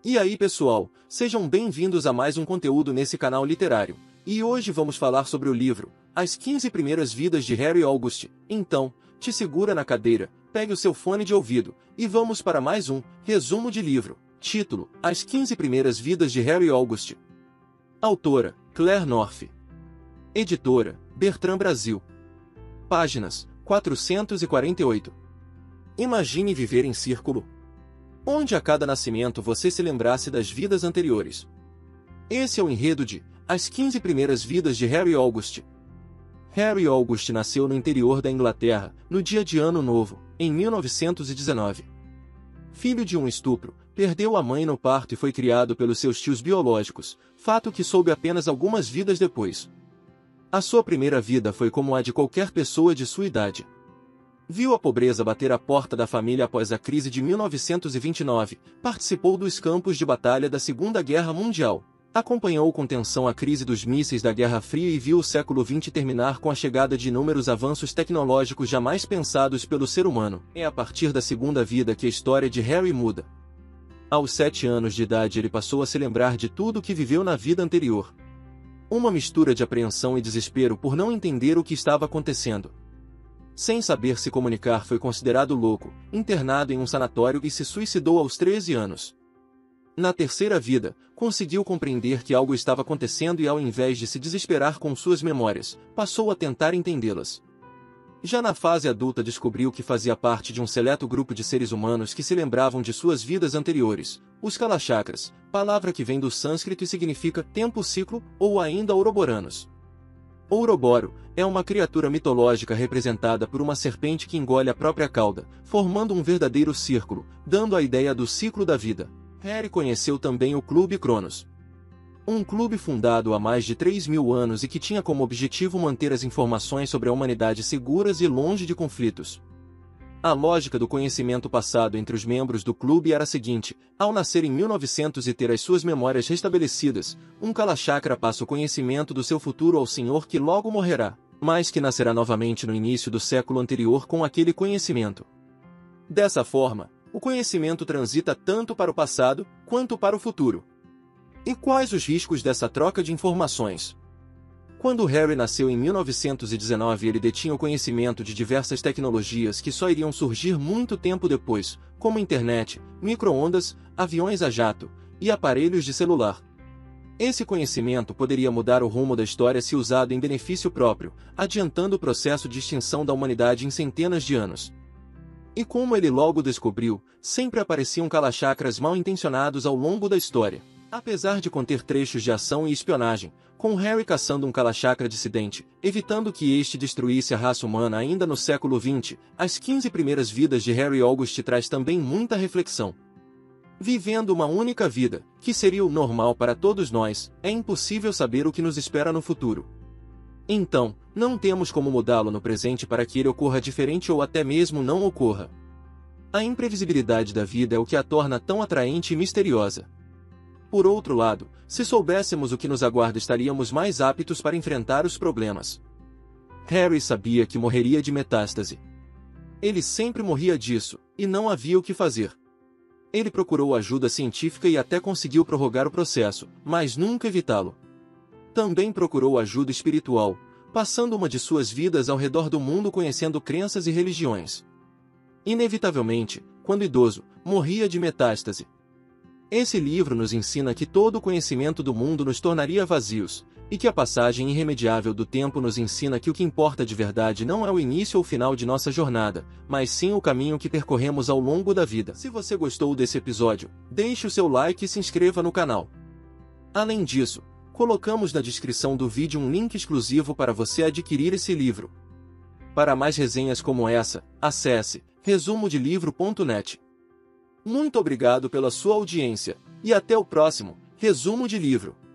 E aí pessoal, sejam bem-vindos a mais um conteúdo nesse canal literário. E hoje vamos falar sobre o livro, As 15 Primeiras Vidas de Harry August. Então, te segura na cadeira, pegue o seu fone de ouvido, e vamos para mais um resumo de livro. Título, As 15 Primeiras Vidas de Harry August. Autora, Claire North. Editora, Bertrand Brasil. Páginas, 448. Imagine viver em círculo, onde a cada nascimento você se lembrasse das vidas anteriores. Esse é o enredo de As 15 Primeiras Vidas de Harry August. Harry August nasceu no interior da Inglaterra, no dia de Ano Novo, em 1919. Filho de um estupro, perdeu a mãe no parto e foi criado pelos seus tios biológicos, fato que soube apenas algumas vidas depois. A sua primeira vida foi como a de qualquer pessoa de sua idade. Viu a pobreza bater à porta da família após a crise de 1929, participou dos campos de batalha da Segunda Guerra Mundial, acompanhou com tensão a crise dos mísseis da Guerra Fria e viu o século XX terminar com a chegada de inúmeros avanços tecnológicos jamais pensados pelo ser humano. É a partir da segunda vida que a história de Harry muda. Aos 7 anos de idade ele passou a se lembrar de tudo o que viveu na vida anterior. Uma mistura de apreensão e desespero por não entender o que estava acontecendo. Sem saber se comunicar, foi considerado louco, internado em um sanatório e se suicidou aos 13 anos. Na terceira vida, conseguiu compreender que algo estava acontecendo e, ao invés de se desesperar com suas memórias, passou a tentar entendê-las. Já na fase adulta, descobriu que fazia parte de um seleto grupo de seres humanos que se lembravam de suas vidas anteriores, os Kalachakras, palavra que vem do sânscrito e significa tempo-ciclo ou ainda Ouroboranos. Ouroboro é uma criatura mitológica representada por uma serpente que engole a própria cauda, formando um verdadeiro círculo, dando a ideia do ciclo da vida. Harry conheceu também o Clube Cronos. Um clube fundado há mais de 3.000 anos e que tinha como objetivo manter as informações sobre a humanidade seguras e longe de conflitos. A lógica do conhecimento passado entre os membros do clube era a seguinte: ao nascer em 1900 e ter as suas memórias restabelecidas, um Kalachakra passa o conhecimento do seu futuro ao senhor que logo morrerá, mas que nascerá novamente no início do século anterior com aquele conhecimento. Dessa forma, o conhecimento transita tanto para o passado, quanto para o futuro. E quais os riscos dessa troca de informações? Quando Harry nasceu em 1919, ele detinha o conhecimento de diversas tecnologias que só iriam surgir muito tempo depois, como internet, micro-ondas, aviões a jato e aparelhos de celular. Esse conhecimento poderia mudar o rumo da história se usado em benefício próprio, adiantando o processo de extinção da humanidade em centenas de anos. E como ele logo descobriu, sempre apareciam Kalachakras mal-intencionados ao longo da história. Apesar de conter trechos de ação e espionagem, com Harry caçando um Kalachakra dissidente, evitando que este destruísse a raça humana ainda no século XX, As 15 Primeiras Vidas de Harry August traz também muita reflexão. Vivendo uma única vida, que seria o normal para todos nós, é impossível saber o que nos espera no futuro. Então, não temos como mudá-lo no presente para que ele ocorra diferente ou até mesmo não ocorra. A imprevisibilidade da vida é o que a torna tão atraente e misteriosa. Por outro lado, se soubéssemos o que nos aguarda, estaríamos mais aptos para enfrentar os problemas. Harry sabia que morreria de metástase. Ele sempre morria disso, e não havia o que fazer. Ele procurou ajuda científica e até conseguiu prorrogar o processo, mas nunca evitá-lo. Também procurou ajuda espiritual, passando uma de suas vidas ao redor do mundo conhecendo crenças e religiões. Inevitavelmente, quando idoso, morria de metástase. Esse livro nos ensina que todo o conhecimento do mundo nos tornaria vazios, e que a passagem irremediável do tempo nos ensina que o que importa de verdade não é o início ou final de nossa jornada, mas sim o caminho que percorremos ao longo da vida. Se você gostou desse episódio, deixe o seu like e se inscreva no canal. Além disso, colocamos na descrição do vídeo um link exclusivo para você adquirir esse livro. Para mais resenhas como essa, acesse resumodelivro.net. Muito obrigado pela sua audiência, e até o próximo Resumo de Livro.